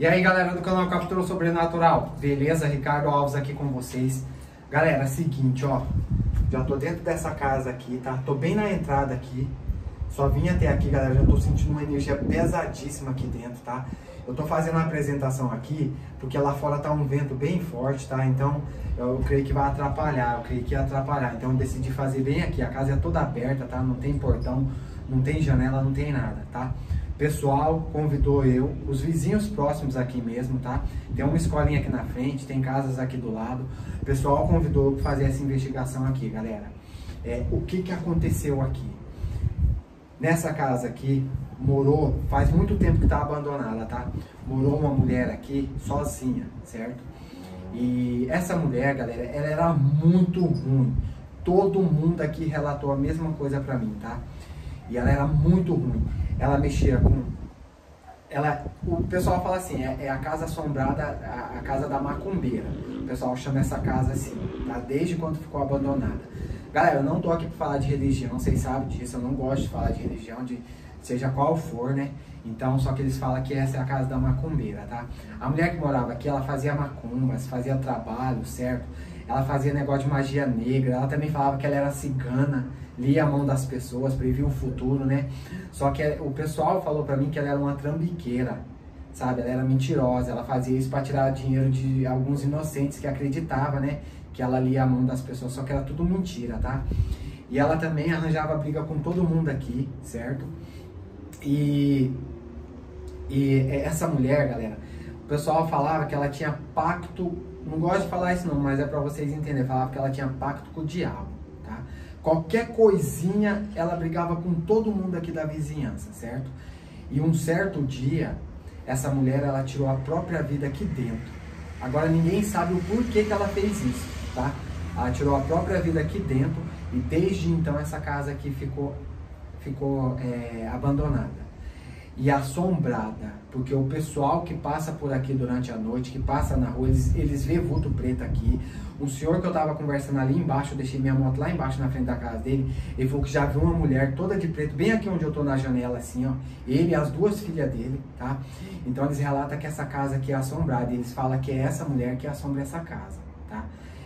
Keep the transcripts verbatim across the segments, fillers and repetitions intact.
E aí, galera do canal Captura Sobrenatural, beleza? Ricardo Alves aqui com vocês. Galera, seguinte, ó, já tô dentro dessa casa aqui, tá? Tô bem na entrada aqui. Só vim até aqui, galera, já tô sentindo uma energia pesadíssima aqui dentro, tá? Eu tô fazendo a apresentação aqui, porque lá fora tá um vento bem forte, tá? Então, eu, eu creio que vai atrapalhar, eu creio que ia atrapalhar. Então, eu decidi fazer bem aqui. A casa é toda aberta, tá? Não tem portão, não tem janela, não tem nada, tá? Pessoal convidou eu, os vizinhos próximos aqui mesmo, tá? Tem uma escolinha aqui na frente, tem casas aqui do lado. O pessoal convidou eu para fazer essa investigação aqui, galera. É, o que que aconteceu aqui? Nessa casa aqui, morou, faz muito tempo que tá abandonada, tá? Morou uma mulher aqui, sozinha, certo? E essa mulher, galera, ela era muito ruim. Todo mundo aqui relatou a mesma coisa pra mim, tá? E ela era muito ruim. Ela mexia com... Ela, o pessoal fala assim, é, é a casa assombrada, a, a casa da macumbeira. O pessoal chama essa casa assim, tá? Desde quando ficou abandonada. Galera, eu não tô aqui pra falar de religião, vocês sabem disso. Eu não gosto de falar de religião, de seja qual for, né? Então, só que eles falam que essa é a casa da macumbeira, tá? A mulher que morava aqui, ela fazia macumbas, fazia trabalho, certo? Ela fazia negócio de magia negra. Ela também falava que ela era cigana, lia a mão das pessoas, previa o futuro, né? Só que o pessoal falou pra mim que ela era uma trambiqueira, sabe? Ela era mentirosa, ela fazia isso pra tirar dinheiro de alguns inocentes que acreditavam, né? Que ela lia a mão das pessoas, só que era tudo mentira, tá? E ela também arranjava briga com todo mundo aqui, certo? E, e essa mulher, galera, o pessoal falava que ela tinha pacto, não gosto de falar isso não, mas é pra vocês entenderem, falava que ela tinha pacto com o diabo, tá? Qualquer coisinha, ela brigava com todo mundo aqui da vizinhança, certo? E um certo dia, essa mulher, ela tirou a própria vida aqui dentro. Agora, ninguém sabe o porquê que ela fez isso, tá? Ela tirou a própria vida aqui dentro e desde então essa casa aqui ficou, ficou é, abandonada e assombrada, porque o pessoal que passa por aqui durante a noite, que passa na rua, eles, eles vê vulto preto aqui. Um senhor que eu tava conversando ali embaixo, eu deixei minha moto lá embaixo na frente da casa dele, ele falou que já viu uma mulher toda de preto, bem aqui onde eu tô na janela assim, ó, ele e as duas filhas dele, tá? Então eles relatam que essa casa aqui é assombrada, e eles falam que é essa mulher que assombra essa casa, tá?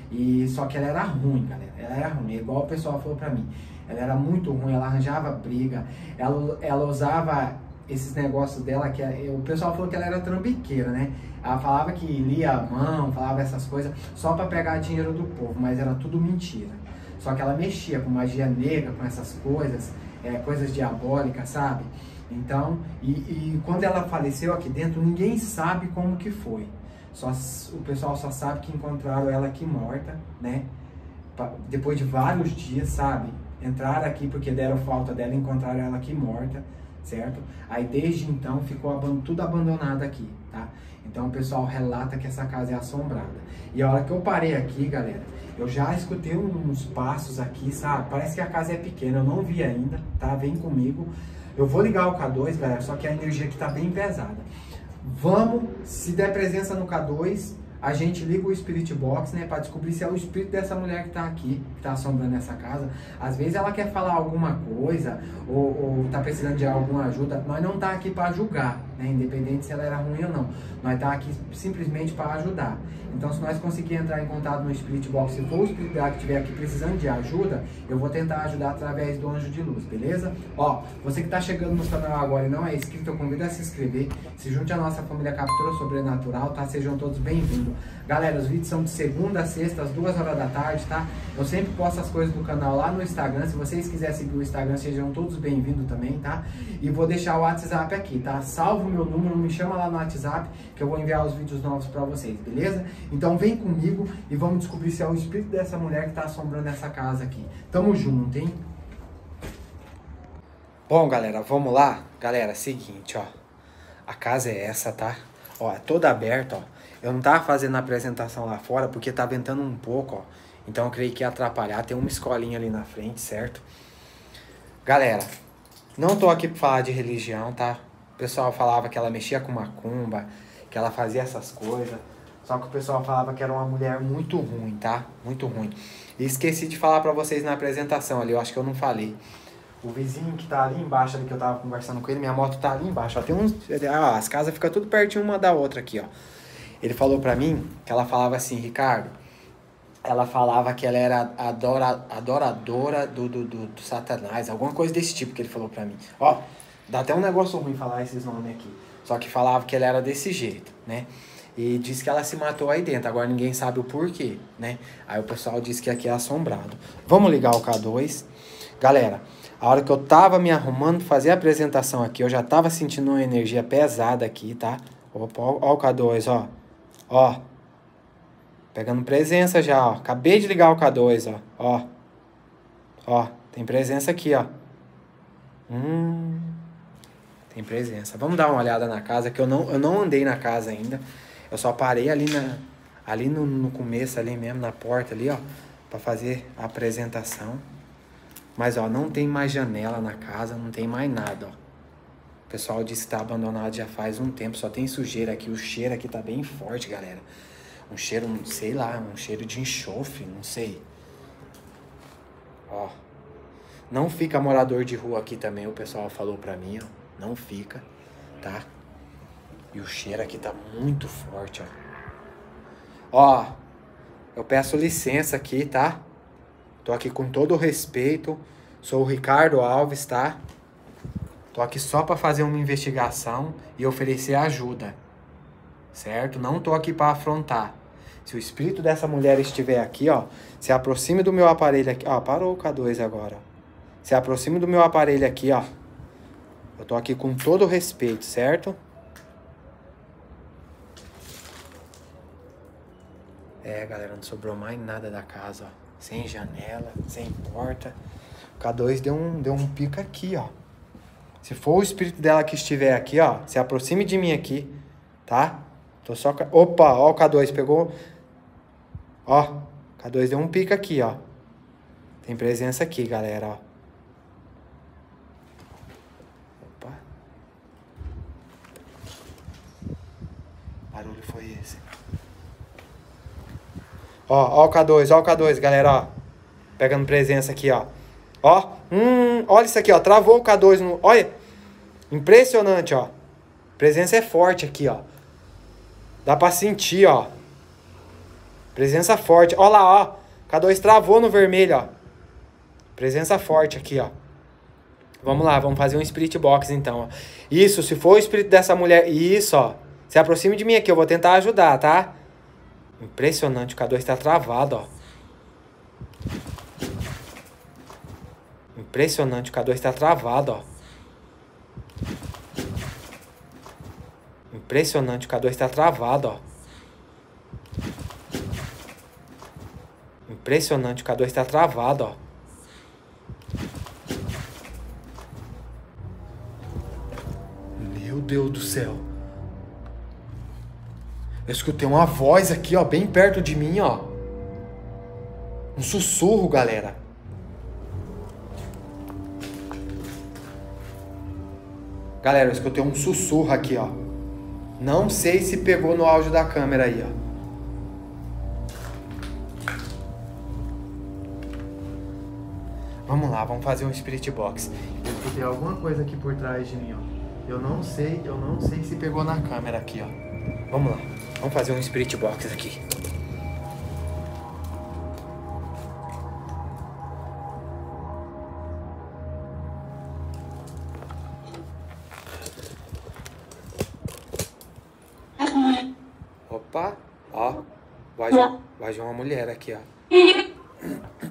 E só que ela era ruim, galera, ela era ruim, igual o pessoal falou pra mim, ela era muito ruim, ela arranjava briga, ela, ela usava esses negócios dela, que o pessoal falou que ela era trambiqueira, né? Ela falava que lia a mão, falava essas coisas só pra pegar dinheiro do povo, mas era tudo mentira. Só que ela mexia com magia negra, com essas coisas, é, coisas diabólicas, sabe? Então, e, e quando ela faleceu aqui dentro, ninguém sabe como que foi. Só, o pessoal só sabe que encontraram ela aqui morta, né? Depois de vários dias, sabe? Entraram aqui porque deram falta dela e encontraram ela aqui morta, certo? Aí desde então ficou tudo abandonado aqui, tá? Então o pessoal relata que essa casa é assombrada. E a hora que eu parei aqui, galera, eu já escutei uns passos aqui, sabe? Parece que a casa é pequena, eu não vi ainda, tá? Vem comigo. Eu vou ligar o K dois, galera, só que a energia aqui tá bem pesada. Vamos, se der presença no K dois, a gente liga o Spirit Box, né, para descobrir se é o espírito dessa mulher que tá aqui, que tá assombrando essa casa. Às vezes ela quer falar alguma coisa, ou, ou tá precisando de alguma ajuda. Nós não tá aqui para julgar, né, independente se ela era ruim ou não. Nós tá aqui simplesmente para ajudar. Então, se nós conseguir entrar em contato no Spirit Box, se for o espírito dela que estiver aqui precisando de ajuda, eu vou tentar ajudar através do Anjo de Luz, beleza? Ó, você que tá chegando no canal agora e não é inscrito, eu convido a se inscrever, se junte à nossa família Captura Sobrenatural, tá? Sejam todos bem-vindos. Galera, os vídeos são de segunda a sexta, às duas horas da tarde, tá? Eu sempre posto as coisas do canal lá no Instagram. Se vocês quiserem seguir o Instagram, sejam todos bem-vindos também, tá? E vou deixar o WhatsApp aqui, tá? Salva o meu número, me chama lá no WhatsApp, que eu vou enviar os vídeos novos pra vocês, beleza? Então vem comigo e vamos descobrir se é o espírito dessa mulher que tá assombrando essa casa aqui. Tamo junto, hein? Bom, galera, vamos lá? Galera, seguinte, ó. A casa é essa, tá? Ó, é toda aberta, ó. Eu não tava fazendo a apresentação lá fora porque tá ventando um pouco, ó. Então eu creio que ia atrapalhar. Tem uma escolinha ali na frente, certo? Galera, não tô aqui pra falar de religião, tá? O pessoal falava que ela mexia com macumba, que ela fazia essas coisas. Só que o pessoal falava que era uma mulher muito ruim, tá? Muito ruim. E esqueci de falar pra vocês na apresentação ali, eu acho que eu não falei. O vizinho que tá ali embaixo, ali que eu tava conversando com ele, minha moto tá ali embaixo, ó. Tem uns... Ah, as casas ficam tudo pertinho uma da outra aqui, ó. Ele falou pra mim que ela falava assim, Ricardo, ela falava que ela era adora, adoradora do, do, do, do Satanás, alguma coisa desse tipo que ele falou pra mim. Ó, dá até um negócio ruim falar esses nomes aqui. Só que falava que ela era desse jeito, né? E disse que ela se matou aí dentro, agora ninguém sabe o porquê, né? Aí o pessoal disse que aqui é assombrado. Vamos ligar o K dois. Galera, a hora que eu tava me arrumando pra fazer a apresentação aqui, eu já tava sentindo uma energia pesada aqui, tá? Opa, ó, ó o K dois, ó. Ó. Pegando presença já, ó. Acabei de ligar o K dois, ó. Ó. Ó, tem presença aqui, ó. Hum. Tem presença. Vamos dar uma olhada na casa, que eu não, eu não andei na casa ainda. Eu só parei ali, na, ali no, no começo, ali mesmo, na porta ali, ó. Pra fazer a apresentação. Mas, ó, não tem mais janela na casa, não tem mais nada, ó. O pessoal disse que tá abandonado já faz um tempo, só tem sujeira aqui. O cheiro aqui tá bem forte, galera. Um cheiro, sei lá, um cheiro de enxofre, não sei. Ó. Não fica morador de rua aqui também, o pessoal falou pra mim, ó. Não fica, tá? E o cheiro aqui tá muito forte, ó. Ó, eu peço licença aqui, tá? Tô aqui com todo o respeito. Sou o Ricardo Alves, tá? Tô aqui só pra fazer uma investigação e oferecer ajuda. Certo? Não tô aqui pra afrontar. Se o espírito dessa mulher estiver aqui, ó, se aproxime do meu aparelho aqui. Ó, parou o K dois agora. Se aproxime do meu aparelho aqui, ó. Eu tô aqui com todo o respeito, certo? É, galera, não sobrou mais nada da casa, ó. Sem janela, sem porta. O K dois deu um, deu um pico aqui, ó. Se for o espírito dela que estiver aqui, ó, se aproxime de mim aqui, tá? Tô só... Opa, ó, o K dois pegou... Ó, o K dois deu um pico aqui, ó. Tem presença aqui, galera, ó. Opa. Barulho foi esse. Ó, ó o K dois, ó o K dois, galera, ó. Pegando presença aqui, ó. Ó, hum, olha isso aqui, ó. Travou o K dois no... Olha, impressionante, ó. Presença é forte aqui, ó. Dá pra sentir, ó. Presença forte. Ó lá, ó. K dois travou no vermelho, ó. Presença forte aqui, ó. Vamos lá, vamos fazer um spirit box, então, ó. Isso, se for o espírito dessa mulher... Isso, ó. Se aproxime de mim aqui, eu vou tentar ajudar, tá? Impressionante, o K dois tá travado, ó. Impressionante, o K dois tá travado, ó. Impressionante, o K dois tá travado, ó. Impressionante, o K dois tá travado, ó. Meu Deus do céu. Eu escutei uma voz aqui, ó, bem perto de mim, ó. Um sussurro, galera. Galera, eu escutei um sussurro aqui, ó. Não sei se pegou no áudio da câmera aí, ó. Vamos lá, vamos fazer um spirit box. Eu escutei alguma coisa aqui por trás de mim, ó. Eu não sei, eu não sei se pegou na câmera aqui, ó. Vamos lá, vamos fazer um spirit box aqui. Opa, ó, voz de, voz de uma mulher aqui, ó.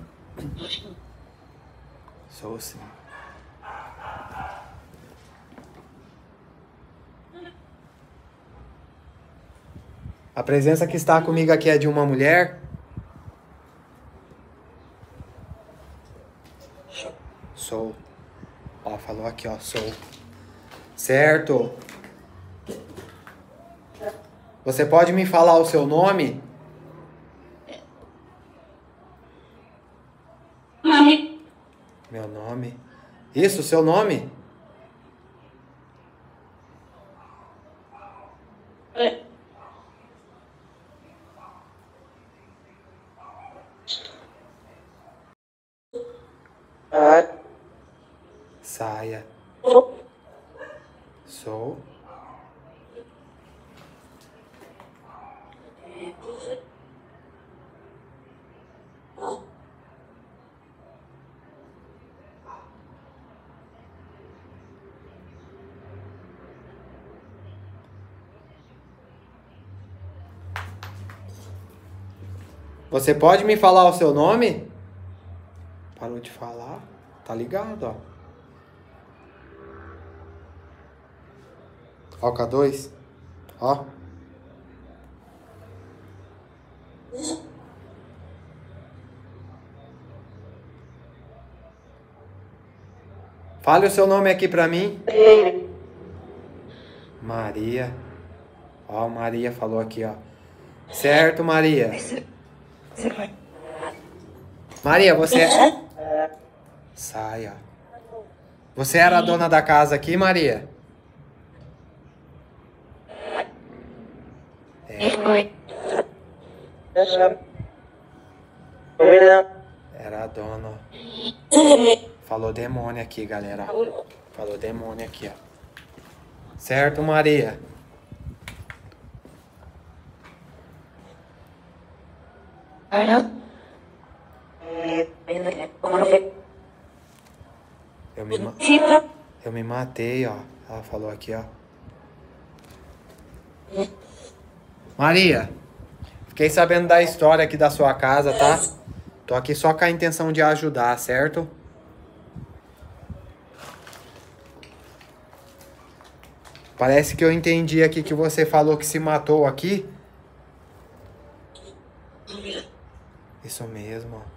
Sou sim. A presença que está comigo aqui é de uma mulher? Sou. Ó, falou aqui, ó, sou. Certo. Você pode me falar o seu nome? Meu nome. Isso, seu nome? Você pode me falar o seu nome? Parou de falar? Tá ligado, ó. Ó, K dois. Ó. Fale o seu nome aqui pra mim. Maria. Ó, Maria falou aqui, ó. Certo, Maria. Maria, você é... Sai, ó. Você era a dona da casa aqui, Maria? É. Era a dona, ó. Falou demônio aqui, galera. Falou demônio aqui, ó. Certo, Maria? Eu me, ma... eu me matei, ó. Ela falou aqui, ó. Maria, fiquei sabendo da história aqui da sua casa, tá? Tô aqui só com a intenção de ajudar, certo? Parece que eu entendi aqui que você falou que se matou aqui. Isso mesmo, ó.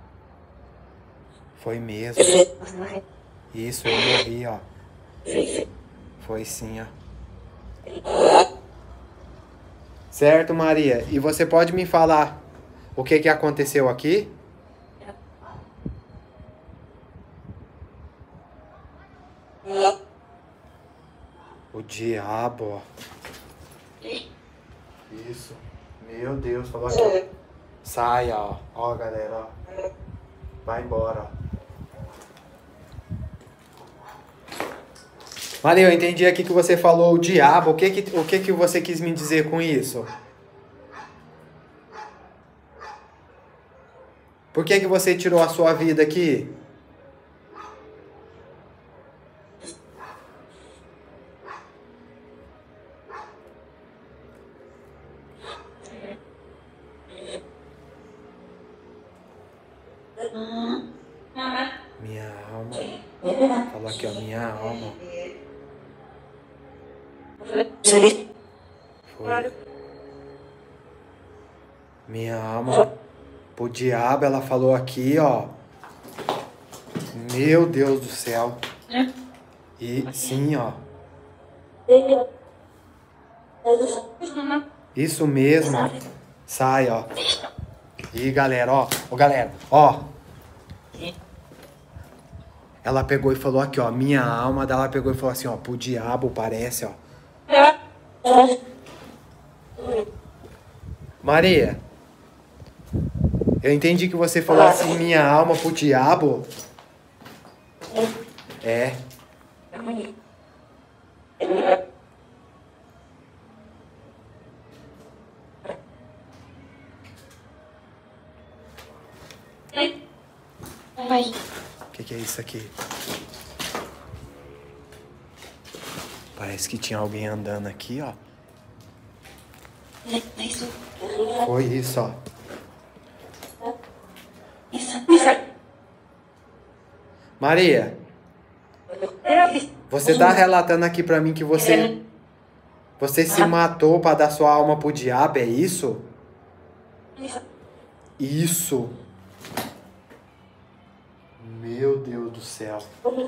Foi mesmo. Isso, eu morri, ó. Foi sim, ó. Certo, Maria. E você pode me falar o que que aconteceu aqui? O diabo, ó. Isso. Meu Deus, falou aqui. Sai, ó. Ó, galera, ó. Vai embora, ó. Maria, eu entendi aqui que você falou o diabo. O que que, o que que você quis me dizer com isso? Por que que você tirou a sua vida aqui? Minha alma. Falou aqui, ó. Minha alma. Foi. Minha alma. Pro diabo, ela falou aqui, ó. Meu Deus do céu. E sim, ó. Isso mesmo. Sai, ó. E galera, ó. Ó, galera, ó. Ela pegou e falou aqui, ó. Minha alma dela pegou e falou assim, ó. Pro diabo parece, ó. Maria, eu entendi que você falou assim, minha alma pro diabo. É. O que que é isso aqui? Parece que tinha alguém andando aqui, ó. Foi isso, ó. Maria, você tá relatando aqui pra mim que você você se matou pra dar sua alma pro diabo, é isso? Isso. Meu Deus do céu.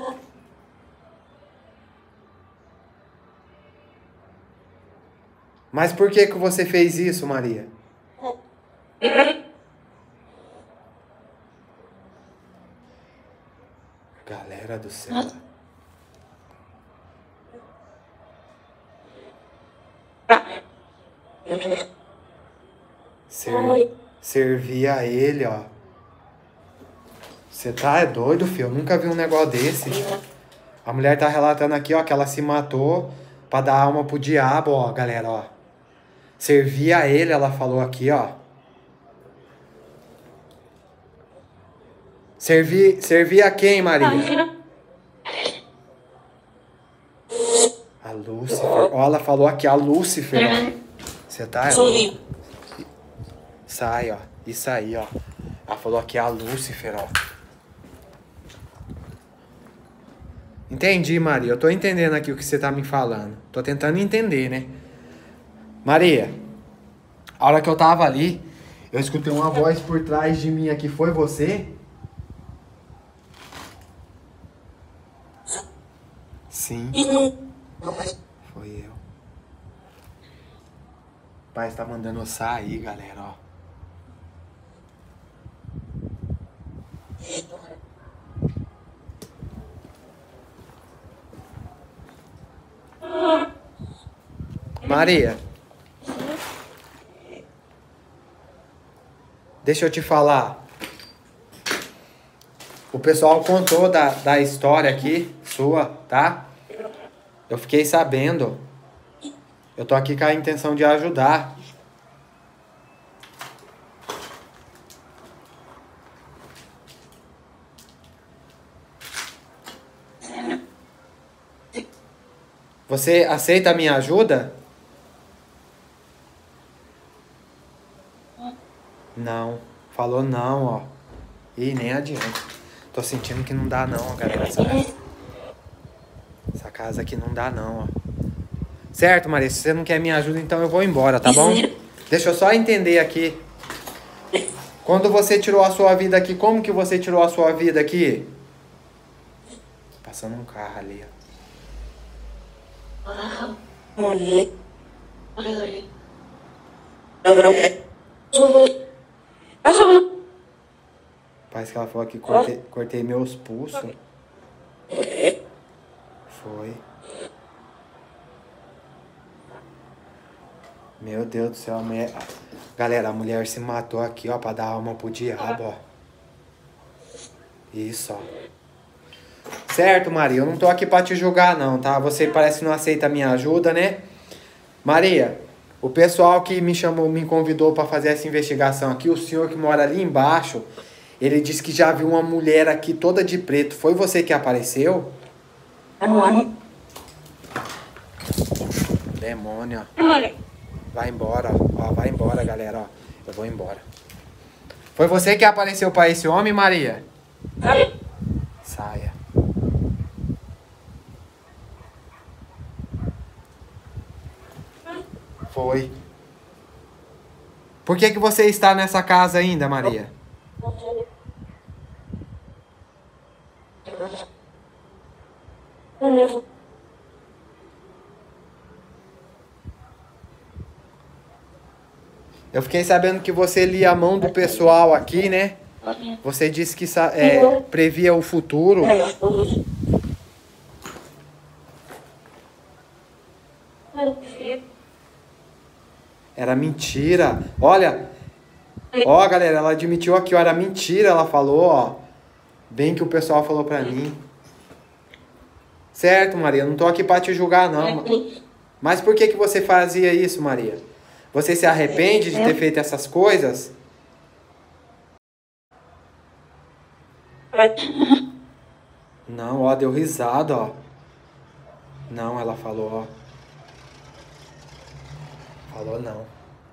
Mas por que que você fez isso, Maria? Galera do céu. Ser, servir a ele, ó. Você tá é doido, filho? Eu nunca vi um negócio desse. A mulher tá relatando aqui, ó, que ela se matou pra dar alma pro diabo, ó, galera, ó. Servir a ele, ela falou aqui, ó. Servir, servir a quem, Maria? A Lúcifer. Ó, ela falou aqui, a Lúcifer, ó. Você tá? Sai, ó. Isso aí, ó. Ela falou aqui, a Lúcifer, ó. Entendi, Maria. Eu tô entendendo aqui o que você tá me falando. Tô tentando entender, né? Maria, a hora que eu tava ali, eu escutei uma voz por trás de mim aqui. Foi você? Sim. Foi eu. O pai está mandando eu sair, galera, ó. Maria, deixa eu te falar. O pessoal contou da, da história aqui, sua, tá? Eu fiquei sabendo. Eu tô aqui com a intenção de ajudar. Você aceita a minha ajuda? Não. Falou não, ó. Ih, nem adianta. Tô sentindo que não dá não, galera. Essa, essa casa aqui não dá não, ó. Certo, Maria? Se você não quer minha ajuda, então eu vou embora, tá bom? Deixa eu só entender aqui. Quando você tirou a sua vida aqui, como que você tirou a sua vida aqui? Passando um carro ali, ó. Parece que ela falou aqui, cortei, cortei meus pulsos. Foi. Meu Deus do céu, a mulher... Galera, a mulher se matou aqui, ó, pra dar alma pro diabo, ó. Isso, ó. Certo, Maria, eu não tô aqui pra te julgar, não, tá? Você parece que não aceita a minha ajuda, né? Maria, o pessoal que me chamou, me convidou pra fazer essa investigação aqui, o senhor que mora ali embaixo, ele disse que já viu uma mulher aqui toda de preto. Foi você que apareceu? Demônio, ó. Vai embora, ó. Vai embora, galera, ó. Eu vou embora. Foi você que apareceu pra esse homem, Maria? Saia. Foi. Por que que você está nessa casa ainda, Maria? Eu fiquei sabendo que você lia a mão do pessoal aqui, né? Você disse que é, previa o futuro. Era mentira. Olha. Ó, galera, ela admitiu aqui, ó. Era mentira, ela falou, ó. Bem que o pessoal falou pra mim. Certo, Maria. Não tô aqui pra te julgar, não. Mas por que que você fazia isso, Maria? Você se arrepende de ter feito essas coisas? Não, ó. Deu risada, ó. Não, ela falou, ó. Falou não.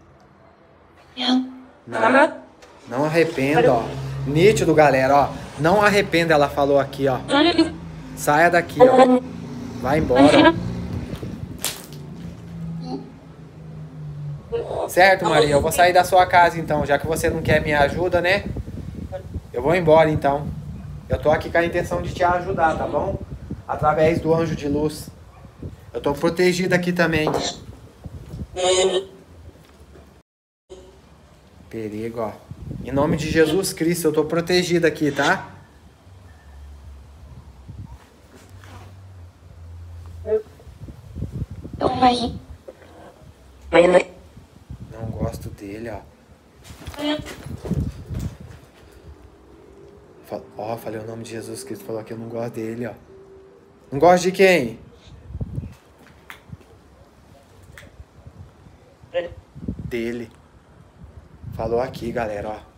Não. Não arrependa, ó. Nítido, galera, ó. Não arrependa, ela falou aqui, ó. Saia daqui, ó. Vai embora. Certo, Maria? Eu vou sair da sua casa, então. Já que você não quer minha ajuda, né? Eu vou embora, então. Eu tô aqui com a intenção de te ajudar, tá bom? Através do anjo de luz. Eu tô protegido aqui também. Perigo, ó. Em nome de Jesus Cristo, eu tô protegido aqui, tá? Não gosto dele, ó. Ó, falei o nome de Jesus Cristo, falou que eu não gosto dele, ó. Não gosto de quem? dele. Falou aqui, galera, ó.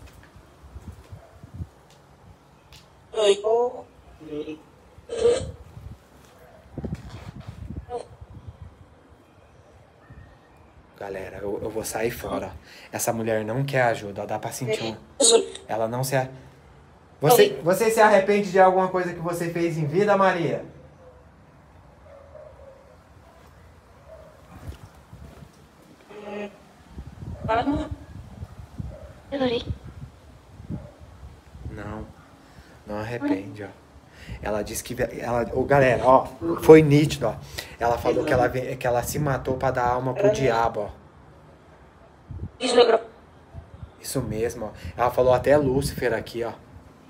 Galera, eu, eu vou sair fora. Essa mulher não quer ajuda, dá pra sentir um... Ela não se... A... Você, você se arrepende de alguma coisa que você fez em vida, Maria? Não, não arrepende, ó. Ela disse que... Ela, oh, galera, ó, foi nítido, ó. Ela falou que ela, que ela se matou pra dar alma pro diabo, ó. Isso mesmo, ó. Ela falou até Lúcifer aqui, ó.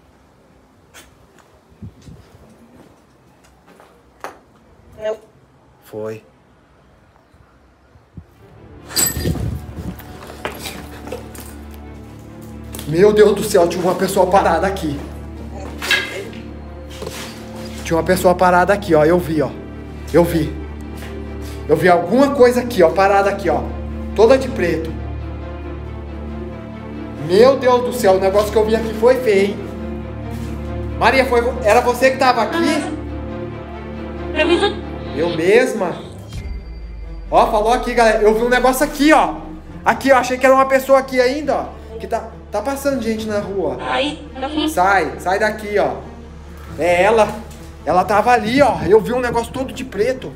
Foi. Meu Deus do céu, tinha uma pessoa parada aqui. Tinha uma pessoa parada aqui, ó. Eu vi, ó. Eu vi. Eu vi alguma coisa aqui, ó. Parada aqui, ó. Toda de preto. Meu Deus do céu, o negócio que eu vi aqui foi feio, hein? Maria, foi... era você que tava aqui? Eu mesma. Ó, falou aqui, galera. Eu vi um negócio aqui, ó. Aqui, ó. Achei que era uma pessoa aqui ainda, ó. Que tá, tá passando gente na rua. Sai, sai daqui, ó. É ela. Ela tava ali, ó. Eu vi um negócio todo de preto.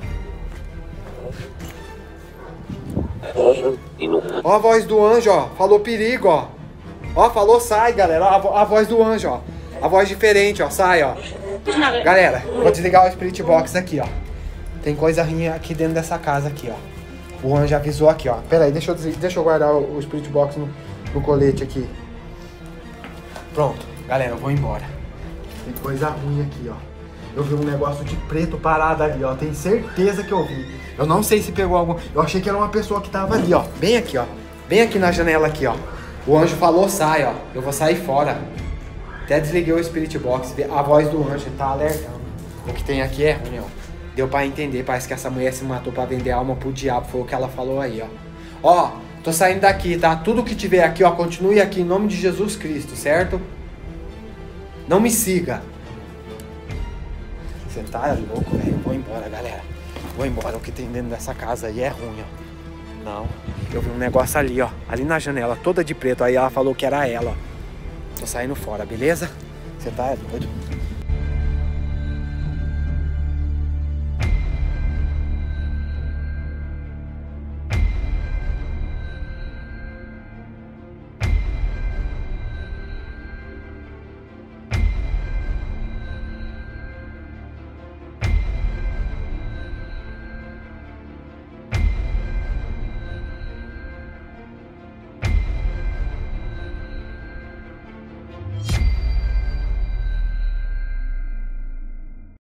Ó a voz do anjo, ó. Falou perigo, ó. Ó, falou sai, galera. Ó, a, vo a voz do anjo, ó. A voz diferente, ó. Sai, ó. Galera, vou desligar o Spirit Box aqui, ó. Tem coisa ruim aqui dentro dessa casa aqui, ó. O anjo avisou aqui, ó. Pera aí, deixa eu, deixa eu guardar o, o Spirit Box no, no colete aqui. Pronto, galera, eu vou embora. Tem coisa ruim aqui, ó. Eu vi um negócio de preto parado ali, ó. Tenho certeza que eu vi. Eu não sei se pegou algum... Eu achei que era uma pessoa que tava ali, ó. Bem aqui, ó. Bem aqui na janela aqui, ó. O anjo falou, sai, ó. Eu vou sair fora. Até desliguei o Spirit Box. A voz do anjo tá alertando. O que tem aqui é ruim, ó. Deu pra entender. Parece que essa mulher se matou pra vender alma pro diabo. Foi o que ela falou aí, ó. Ó, tô saindo daqui, tá? Tudo que tiver aqui, ó. Continue aqui em nome de Jesus Cristo, certo? Não me siga. Você tá louco, velho? Vou embora, galera. Vou embora. O que tem dentro dessa casa aí é ruim, ó. Não. Eu vi um negócio ali, ó. Ali na janela, toda de preto. Aí ela falou que era ela, ó. Tô saindo fora, beleza? Você tá doido?